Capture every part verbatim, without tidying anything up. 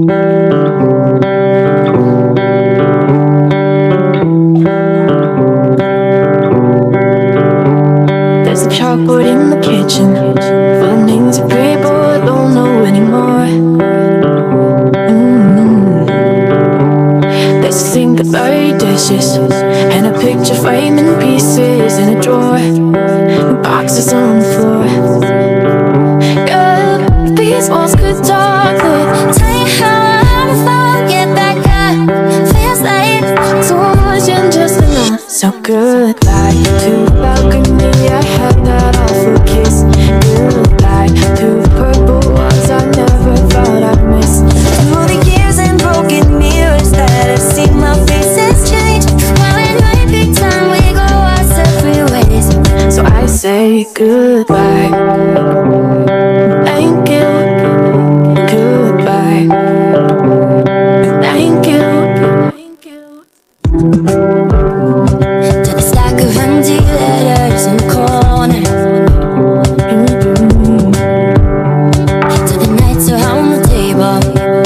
There's a chalkboard in the kitchen full of names of people I don't know anymore. mm. There's a sink of dirty dishes and a picture frame in pieces in a drawer, and boxes on the floor. Girl, if these walls could talk, they'd tell you how I'm about get back up. Feels like so much and just enough. So goodbye to the balcony I had that awful kiss. Goodbye to the purple walls I never thought I'd miss. To the years and broken mirrors that have seen my faces change. Now it might be time we go our separate ways. So I say goodbye. Thank you. Goodbye. Thank you. To the stack of empty letters in the corner. Mm-hmm. To the nights around the table.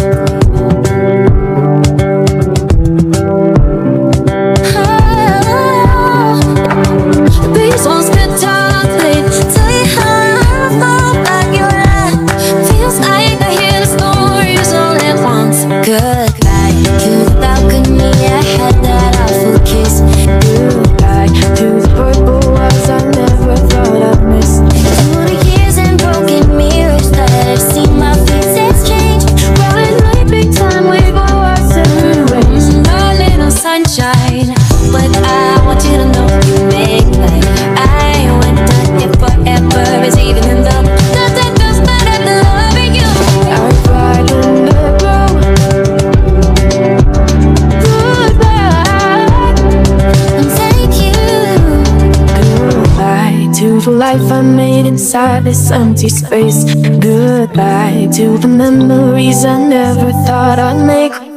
Oh, these walls could talk, they'd tell you how I fall back your eye. Feels like I hear the stories all at once. Goodbye to the balcony I had that awful kiss. Goodbye to the purple walls I never thought I'd miss. To the years and broken mirrors that have seen my faces change. Well, it might be time we go our separate ways. Mm, a little sunshine, but I want you to know you make like I went down here forever. It's even in the nothing feels better than loving you. I cried and let go. Goodbye. And thank you. Goodbye to the life I made inside this empty space. Goodbye to the memories I never thought I'd make.